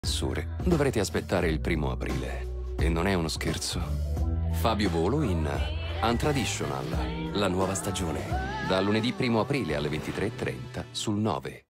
Dovrete aspettare il 1° aprile. E non è uno scherzo. Fabio Volo in Untraditional, la nuova stagione. Da lunedì 1° aprile alle 23:30 sul 9.